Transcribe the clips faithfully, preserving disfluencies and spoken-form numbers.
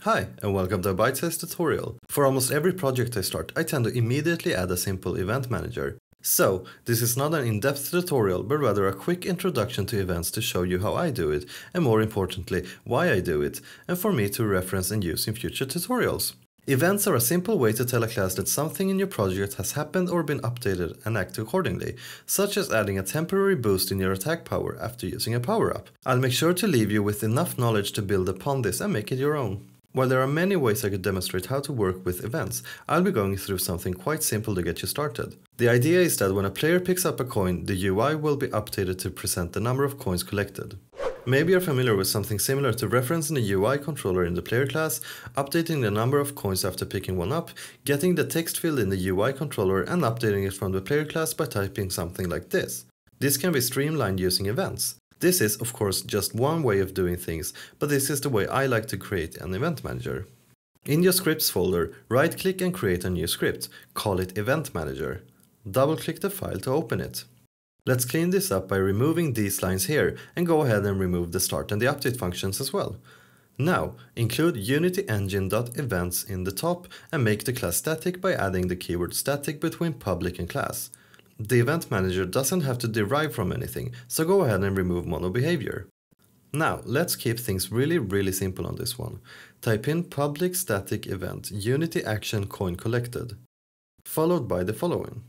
Hi, and welcome to a bite-sized tutorial. For almost every project I start, I tend to immediately add a simple event manager. So, this is not an in-depth tutorial, but rather a quick introduction to events to show you how I do it, and more importantly, why I do it, and for me to reference and use in future tutorials. Events are a simple way to tell a class that something in your project has happened or been updated and act accordingly, such as adding a temporary boost in your attack power after using a power-up. I'll make sure to leave you with enough knowledge to build upon this and make it your own. While there are many ways I could demonstrate how to work with events, I'll be going through something quite simple to get you started. The idea is that when a player picks up a coin, the U I will be updated to present the number of coins collected. Maybe you're familiar with something similar to referencing the U I controller in the player class, updating the number of coins after picking one up, getting the text field in the U I controller and updating it from the player class by typing something like this. This can be streamlined using events. This is, of course, just one way of doing things, but this is the way I like to create an event manager. In your scripts folder, right-click and create a new script. Call it Event Manager. Double-click the file to open it. Let's clean this up by removing these lines here and go ahead and remove the start and the update functions as well. Now, include unityengine.events in the top and make the class static by adding the keyword static between public and class. The event manager doesn't have to derive from anything, so go ahead and remove mono behavior. Now, let's keep things really really simple on this one. Type in public static event unity action coin collected, followed by the following.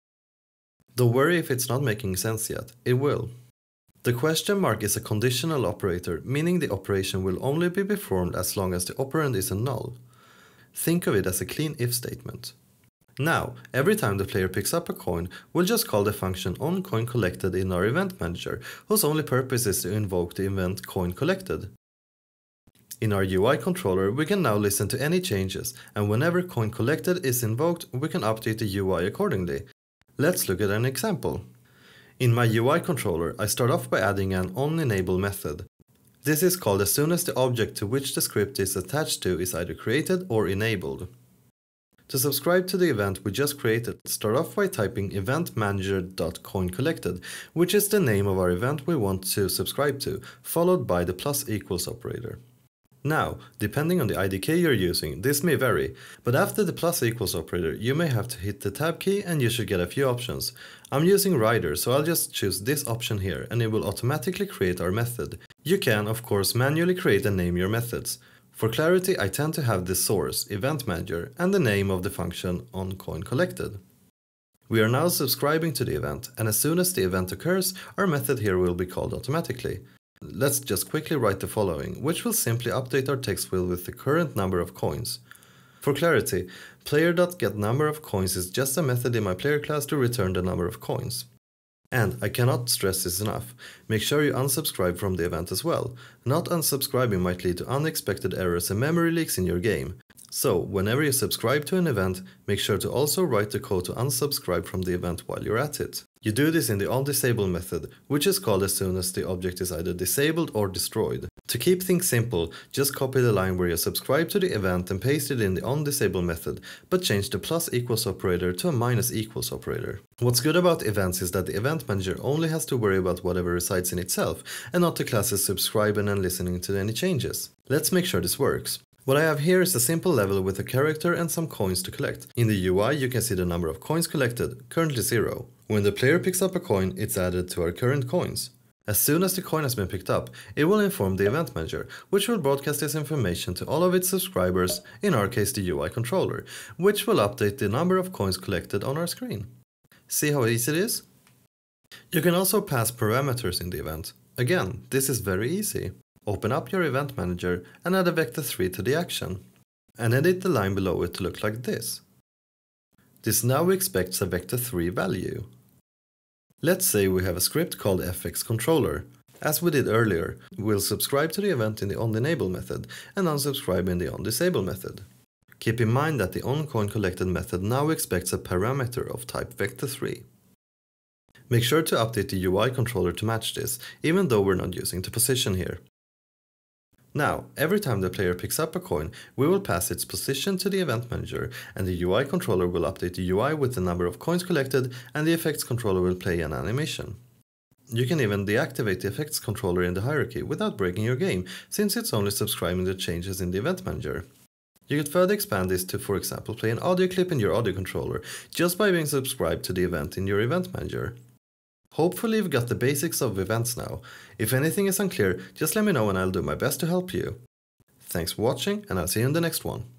Don't worry if it's not making sense yet, it will. The question mark is a conditional operator, meaning the operation will only be performed as long as the operand is a null. Think of it as a clean if statement. Now, every time the player picks up a coin, we'll just call the function onCoinCollected in our event manager, whose only purpose is to invoke the event coinCollected. In our U I controller, we can now listen to any changes, and whenever coinCollected is invoked, we can update the U I accordingly. Let's look at an example. In my U I controller, I start off by adding an onEnable method. This is called as soon as the object to which the script is attached to is either created or enabled. To subscribe to the event we just created, start off by typing eventmanager.coinCollected, which is the name of our event we want to subscribe to, followed by the plus equals operator. Now, depending on the I D K you're using, this may vary, but after the plus equals operator, you may have to hit the tab key and you should get a few options. I'm using Rider, so I'll just choose this option here and it will automatically create our method. You can, of course, manually create and name your methods. For clarity, I tend to have the source, event manager, and the name of the function onCoinCollected. We are now subscribing to the event, and as soon as the event occurs, our method here will be called automatically. Let's just quickly write the following, which will simply update our text field with the current number of coins. For clarity, player.getNumber of coins is just a method in my player class to return the number of coins. And I cannot stress this enough, make sure you unsubscribe from the event as well. Not unsubscribing might lead to unexpected errors and memory leaks in your game. So, whenever you subscribe to an event, make sure to also write the code to unsubscribe from the event while you're at it. You do this in the onDisable method, which is called as soon as the object is either disabled or destroyed. To keep things simple, just copy the line where you subscribe to the event and paste it in the onDisable method, but change the plus equals operator to a minus equals operator. What's good about events is that the event manager only has to worry about whatever resides in itself, and not the classes subscribing and listening to any changes. Let's make sure this works. What I have here is a simple level with a character and some coins to collect. In the U I you can see the number of coins collected, currently zero. When the player picks up a coin, it's added to our current coins. As soon as the coin has been picked up, it will inform the event manager, which will broadcast this information to all of its subscribers, in our case the U I controller, which will update the number of coins collected on our screen. See how easy it is? You can also pass parameters in the event. Again, this is very easy. Open up your event manager and add a vector three to the action. And edit the line below it to look like this. This now expects a vector three value. Let's say we have a script called fxController. As we did earlier, we'll subscribe to the event in the onEnable method and unsubscribe in the onDisable method. Keep in mind that the onCoinCollected method now expects a parameter of type vector three. Make sure to update the U I controller to match this, even though we're not using the position here. Now, every time the player picks up a coin, we will pass its position to the event manager, and the U I controller will update the U I with the number of coins collected, and the effects controller will play an animation. You can even deactivate the effects controller in the hierarchy without breaking your game, since it's only subscribing to changes in the event manager. You could further expand this to, for example, play an audio clip in your audio controller just by being subscribed to the event in your event manager. Hopefully you've got the basics of events now. If anything is unclear, just let me know and I'll do my best to help you. Thanks for watching, and I'll see you in the next one.